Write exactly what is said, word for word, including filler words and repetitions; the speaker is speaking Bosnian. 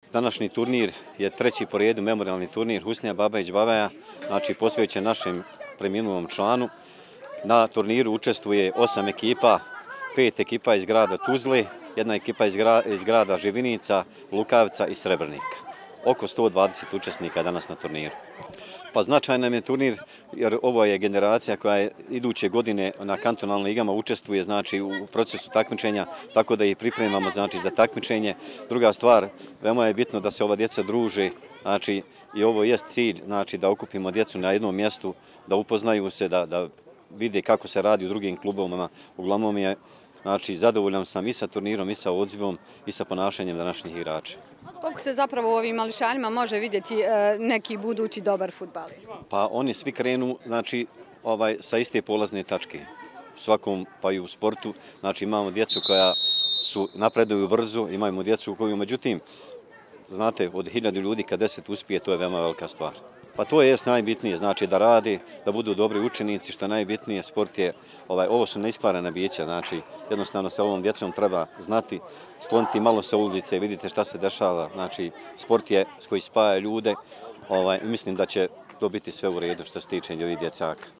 Današnji turnir je treći po redu memorialni turnir Husnija Babajić Babaja, znači posvećen našem preminulom članu. Na turniru učestvuje osam ekipa, pet ekipa iz grada Tuzle, jedna ekipa iz grada Živinica, Lukavca i Srebrnika. Oko sto dvadeset učesnika danas na turniru. Pa značajan nam je turnir jer ovo je generacija koja je iduće godine na kantonalnim ligama učestvuje znači u procesu takmičenja, tako da ih pripremamo znači za takmičenje. Druga stvar, veoma je bitno da se ova djeca druže, znači i ovo jest cilj, znači da okupimo djecu na jednom mjestu, da upoznaju se, da, da vide kako se radi u drugim klubovima. Uglavnom je znači zadovoljan sam i sa turnirom, i sa odzivom, i sa ponašanjem današnjih igrača. Koliko se zapravo u ovim mališanima može vidjeti neki budući dobar fudbaler? Pa oni svi krenu znači, ovaj, sa iste polazne tačke. U svakom, pa i u sportu, znači imamo djecu koja su napreduju brzo, imamo djecu koju, međutim, znate, od hiljadu ljudi kad deset uspije, to je veoma velika stvar. Pa to je najbitnije, znači da radi, da budu dobri učenici, što je najbitnije, sport je, ovaj, ovo su neiskvarana bića, znači jednostavno sa ovom djecom treba znati, skloniti malo sa ulice, vidite šta se dešava, znači sport je koji spaja ljude, ovaj, mislim da će to biti sve u redu što se tiče ovih djecaka.